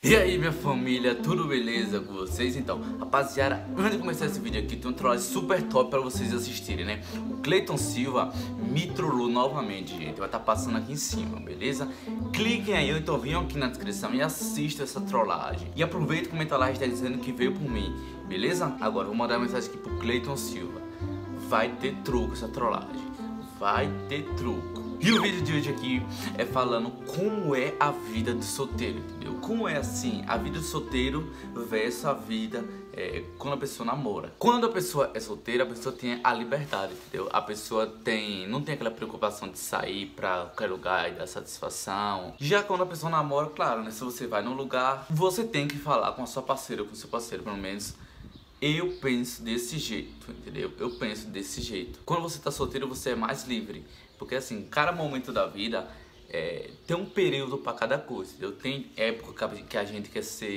E aí minha família, tudo beleza com vocês? Então, rapaziada, antes de começar esse vídeo aqui, tem um trollagem super top pra vocês assistirem, né? O Cleiton Silva me trollou novamente, gente. Vai estar passando aqui em cima, beleza? Cliquem aí, ou então venham aqui na descrição e assistam essa trollagem. E aproveita e comenta lá a hashtag dizendo que veio por mim, beleza? Agora, vou mandar uma mensagem aqui pro Cleiton Silva. Vai ter truco essa trollagem. Vai ter truco. E o vídeo de hoje aqui é falando como é a vida de solteiro, entendeu? Como é assim, a vida de solteiro versus a vida quando a pessoa namora. Quando a pessoa é solteira, a pessoa tem a liberdade, entendeu? A pessoa não tem aquela preocupação de sair pra qualquer lugar e dar satisfação. Já quando a pessoa namora, claro, né? Se você vai num lugar, você tem que falar com a sua parceira ou com o seu parceiro, pelo menos. Eu penso desse jeito, entendeu? Eu penso desse jeito. Quando você tá solteiro, você é mais livre. Porque assim, cada momento da vida tem um período pra cada coisa, entendeu? Tem época que a gente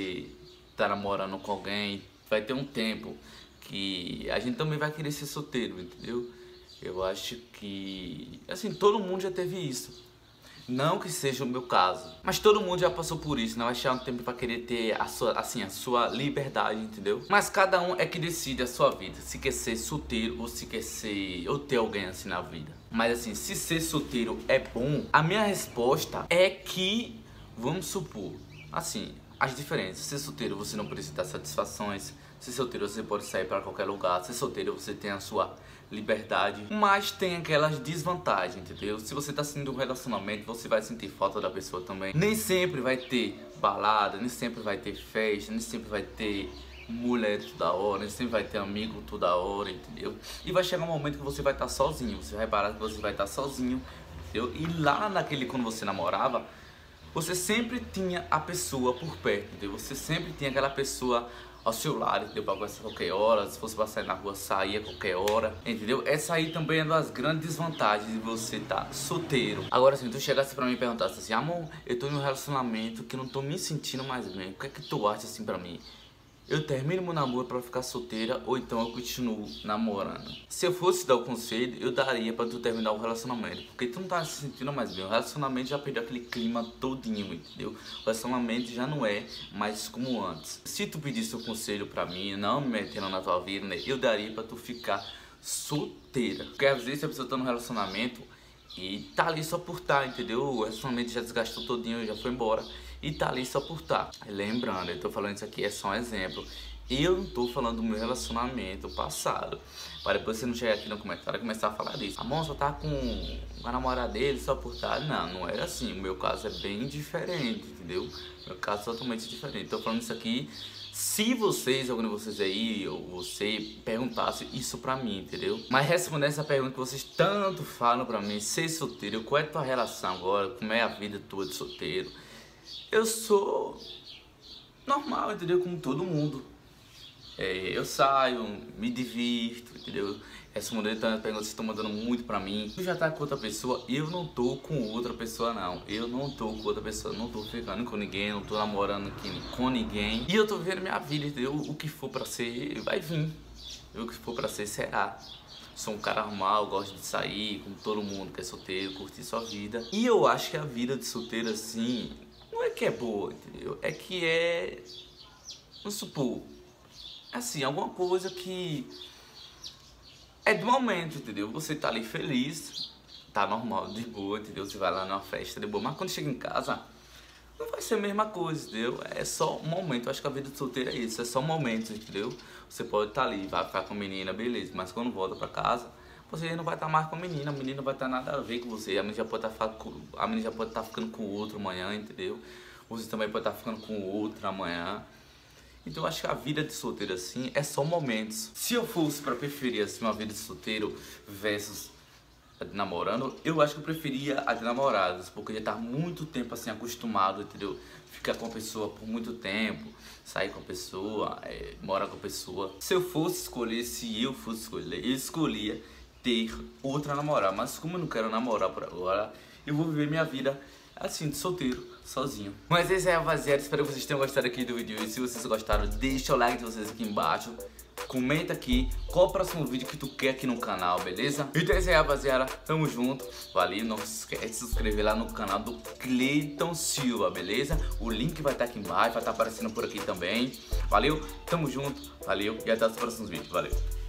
tá namorando com alguém, vai ter um tempo que a gente também vai querer ser solteiro, entendeu? Eu acho que, assim, todo mundo já teve isso. Não que seja o meu caso, mas todo mundo já passou por isso, não vai chegar um tempo pra querer ter a sua liberdade, entendeu? Mas cada um é que decide a sua vida, se quer ser solteiro ou se quer ou ter alguém assim na vida. Mas assim, se ser solteiro é bom, a minha resposta é que, vamos supor, assim, as diferenças. Ser solteiro você não precisa dar satisfações, ser solteiro você pode sair para qualquer lugar, ser solteiro você tem a sua liberdade, mas tem aquelas desvantagens, entendeu? Se você tá saindo de um relacionamento, você vai sentir falta da pessoa também. Nem sempre vai ter balada, nem sempre vai ter festa, nem sempre vai ter mulher toda hora, nem sempre vai ter amigo toda hora, entendeu? E vai chegar um momento que você vai estar sozinho, você vai parar que você vai estar sozinho, entendeu? E lá quando você namorava, você sempre tinha a pessoa por perto, entendeu? Você sempre tinha aquela pessoa ao seu lado, entendeu? Pra conversar a qualquer hora, se fosse pra sair na rua, sair a qualquer hora, entendeu? Essa aí também é uma das grandes desvantagens de você estar solteiro. Agora, se tu chegasse pra mim e perguntasse assim, amor, eu tô em um relacionamento que não tô me sentindo mais bem, o que é que tu acha assim pra mim? Eu termino meu namoro pra ficar solteira ou então eu continuo namorando? Se eu fosse dar o conselho, eu daria pra tu terminar o relacionamento, porque tu não tá se sentindo mais bem. O relacionamento já perdeu aquele clima todinho, entendeu? O relacionamento já não é mais como antes. Se tu pedisse um conselho pra mim, não me metendo na tua vida, né, eu daria pra tu ficar solteira. Porque às vezes a pessoa tá num relacionamento e tá ali só por tá, entendeu? O relacionamento já desgastou todinho, já foi embora e tá ali só por tá. Lembrando, eu tô falando isso aqui, é só um exemplo. Eu não tô falando do meu relacionamento passado, para depois você não chegar aqui no comentário e começar a falar disso. A moça tá com a namorada dele só por tá. Não era assim. O meu caso é bem diferente, entendeu? O meu caso é totalmente diferente. Tô falando isso aqui se vocês, algum de vocês aí, ou você, perguntasse isso pra mim, entendeu? Mas respondendo essa pergunta que vocês tanto falam pra mim, ser solteiro, qual é a tua relação agora, como é a vida tua de solteiro? Eu sou normal, entendeu? Como todo mundo. Eu saio, me divirto, entendeu? Respondendo tantas perguntas que estão mandando muito pra mim. Tu já tá com outra pessoa? Eu não tô com outra pessoa, não. Eu não tô com outra pessoa, não tô ficando com ninguém, não tô namorando com ninguém. E eu tô vivendo minha vida, entendeu? O que for pra ser, vai vir. O que for pra ser, será. Sou um cara normal, gosto de sair com todo mundo que é solteiro, curtir sua vida. E eu acho que a vida de solteiro, assim, não é que é boa, entendeu? É que vamos supor, assim, alguma coisa que é do momento, entendeu? Você tá ali feliz, tá normal, de boa, entendeu? Você vai lá numa festa de boa, mas quando chega em casa, não vai ser a mesma coisa, entendeu? É só um momento. Eu acho que a vida de solteiro é isso, é só momentos, entendeu? Você pode estar ali, vai ficar com a menina, beleza, mas quando volta pra casa, você não vai estar mais com a menina não vai ter nada a ver com você. A menina já pode estar ficando com o outro amanhã, entendeu? Você também pode estar ficando com o outro amanhã. Então eu acho que a vida de solteiro assim é só momentos. Se eu fosse pra preferir assim uma vida de solteiro versus a de namorando, eu acho que eu preferia a de namorados, porque eu já tá muito tempo assim acostumado, entendeu? Ficar com a pessoa por muito tempo, sair com a pessoa, morar com a pessoa. Se eu fosse escolher, eu escolhia ter outra namorada, mas como eu não quero namorar por agora, eu vou viver minha vida assim, de solteiro, sozinho. Mas é isso aí, rapaziada, espero que vocês tenham gostado aqui do vídeo. E se vocês gostaram, deixa o like de vocês aqui embaixo. Comenta aqui qual o próximo vídeo que tu quer aqui no canal, beleza? Então é isso aí, rapaziada, tamo junto. Valeu, não esquece de se inscrever lá no canal do Cleiton Silva, beleza? O link vai estar aqui embaixo, vai estar aparecendo por aqui também. Valeu, tamo junto, valeu e até os próximos vídeos, valeu.